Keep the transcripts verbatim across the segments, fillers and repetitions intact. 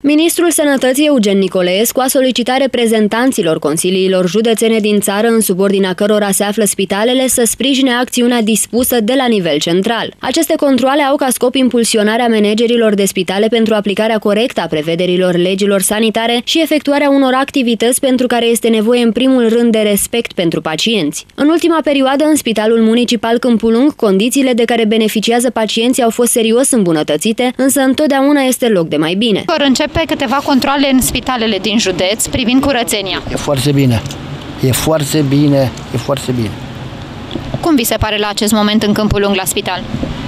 Ministrul Sănătății Eugen Nicolaescu a solicitat reprezentanților consiliilor județene din țară, în subordinea cărora se află spitalele, să sprijine acțiunea dispusă de la nivel central. Aceste controale au ca scop impulsionarea managerilor de spitale pentru aplicarea corectă a prevederilor legilor sanitare și efectuarea unor activități pentru care este nevoie în primul rând de respect pentru pacienți. În ultima perioadă, în Spitalul Municipal Câmpul Lung, condițiile de care beneficiază pacienții au fost serios îmbunătățite, însă întotdeauna este loc de mai bine. Vor începe câteva controale în spitalele din județ privind curățenia. E foarte bine. E foarte bine. E foarte bine. Cum vi se pare la acest moment în Câmpul Lung la spital?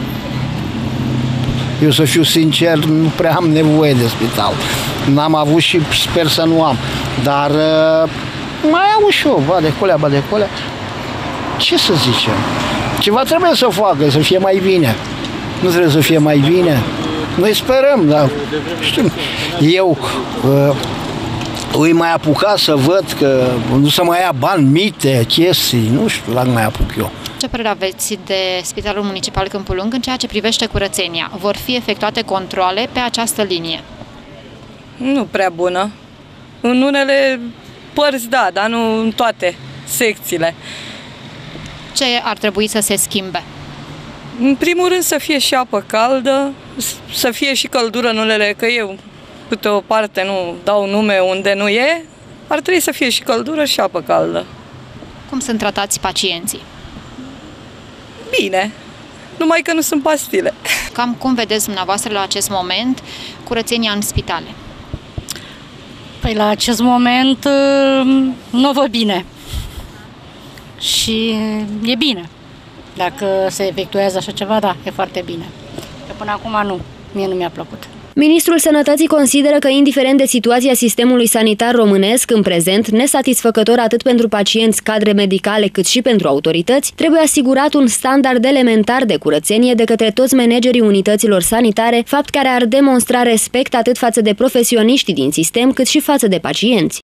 Eu, să fiu sincer, nu prea am nevoie de spital. N-am avut și sper să nu am. Dar mai au și eu, ba de colea, ba de colea. Ce să zicem? Ceva trebuie să facă, să fie mai bine. Nu trebuie să fie mai bine? Noi sperăm, dar știu, eu uh, îi mai apuca să văd că nu să mai ia bani, mite, chestii, nu știu, la mai apuc eu. Ce părere aveți de Spitalul Municipal Câmpul Lung în ceea ce privește curățenia? Vor fi efectuate controale pe această linie? Nu prea bună. În unele părți, da, dar nu în toate secțiile. Ce ar trebui să se schimbe? În primul rând să fie și apă caldă, să fie și căldură în unele, că eu câte o parte nu dau nume unde nu e, ar trebui să fie și căldură și apă caldă. Cum sunt tratați pacienții? Bine, numai că nu sunt pastile. Cam cum vedeți dumneavoastră la acest moment curățenia în spitale? Păi la acest moment nu o văd bine. Și e bine. Dacă se efectuează așa ceva, da, e foarte bine. Că până acum nu, mie nu mi-a plăcut. Ministrul Sănătății consideră că, indiferent de situația sistemului sanitar românesc, în prezent, nesatisfăcător atât pentru pacienți, cadre medicale, cât și pentru autorități, trebuie asigurat un standard elementar de curățenie de către toți managerii unităților sanitare, fapt care ar demonstra respect atât față de profesioniștii din sistem, cât și față de pacienți.